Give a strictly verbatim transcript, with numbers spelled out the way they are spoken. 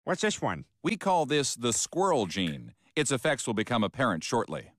What's this one? We call this the squirrel gene. Its effects will become apparent shortly.